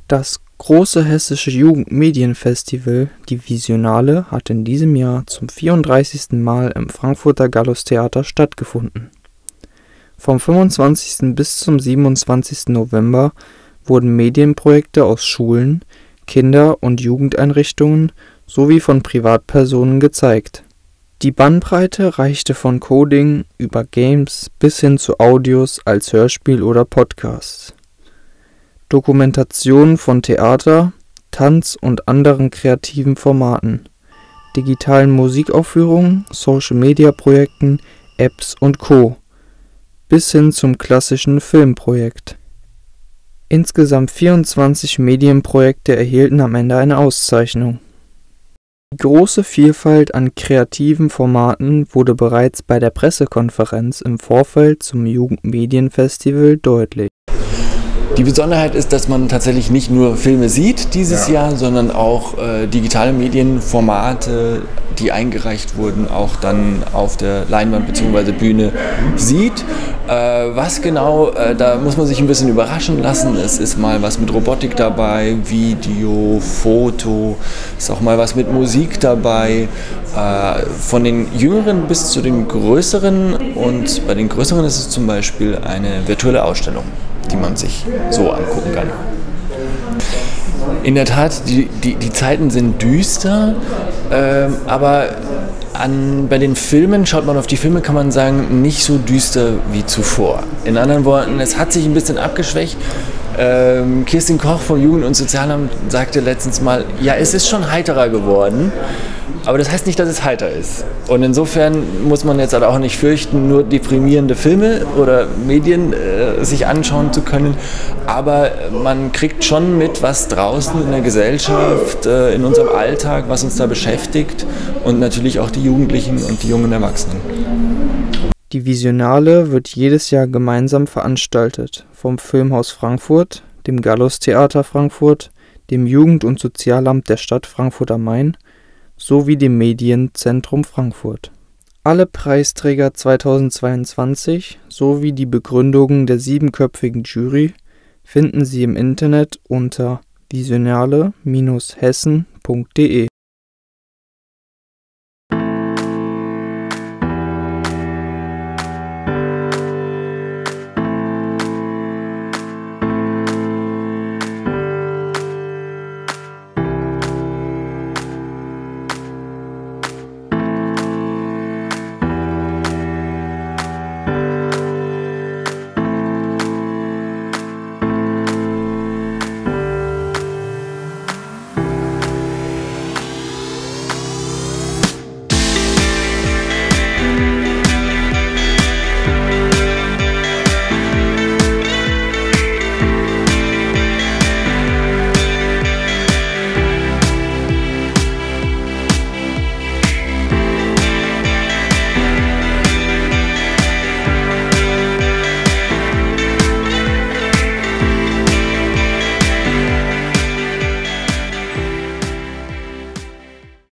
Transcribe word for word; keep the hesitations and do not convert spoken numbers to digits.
Das große hessische Jugendmedienfestival, die Visionale, hat in diesem Jahr zum vierunddreißigsten Mal im Frankfurter Gallus-Theater stattgefunden. Vom fünfundzwanzigsten bis zum siebenundzwanzigsten November wurden Medienprojekte aus Schulen, Kinder- und Jugendeinrichtungen sowie von Privatpersonen gezeigt. Die Bandbreite reichte von Coding über Games bis hin zu Audios als Hörspiel oder Podcasts. Dokumentationen von Theater, Tanz und anderen kreativen Formaten, digitalen Musikaufführungen, Social-Media-Projekten, Apps und Co. bis hin zum klassischen Filmprojekt. Insgesamt vierundzwanzig Medienprojekte erhielten am Ende eine Auszeichnung. Die große Vielfalt an kreativen Formaten wurde bereits bei der Pressekonferenz im Vorfeld zum Jugendmedienfestival deutlich. Die Besonderheit ist, dass man tatsächlich nicht nur Filme sieht dieses ja. Jahr, sondern auch äh, digitale Medienformate, die eingereicht wurden, auch dann auf der Leinwand bzw. Bühne sieht. Äh, was genau, äh, da muss man sich ein bisschen überraschen lassen. Es ist mal was mit Robotik dabei, Video, Foto, ist auch mal was mit Musik dabei. Äh, von den Jüngeren bis zu den Größeren, und bei den Größeren ist es zum Beispiel eine virtuelle Ausstellung, die man sich so angucken kann. In der Tat, die, die, die Zeiten sind düster, ähm, aber an, bei den Filmen, schaut man auf die Filme, kann man sagen, nicht so düster wie zuvor. In anderen Worten, es hat sich ein bisschen abgeschwächt. Ähm, Kirstin Koch vom Jugend- und Sozialamt sagte letztens mal, ja, es ist schon heiterer geworden, aber das heißt nicht, dass es heiter ist. Und insofern muss man jetzt halt auch nicht fürchten, nur deprimierende Filme oder Medien äh, sich anschauen zu können, aber man kriegt schon mit, was draußen in der Gesellschaft, äh, in unserem Alltag, was uns da beschäftigt, und natürlich auch die Jugendlichen und die jungen Erwachsenen. Die Visionale wird jedes Jahr gemeinsam veranstaltet vom Filmhaus Frankfurt, dem Gallus-Theater Frankfurt, dem Jugend- und Sozialamt der Stadt Frankfurt am Main sowie dem Medienzentrum Frankfurt. Alle Preisträger zweitausendzweiundzwanzig sowie die Begründungen der siebenköpfigen Jury finden Sie im Internet unter visionale Bindestrich hessen punkt de.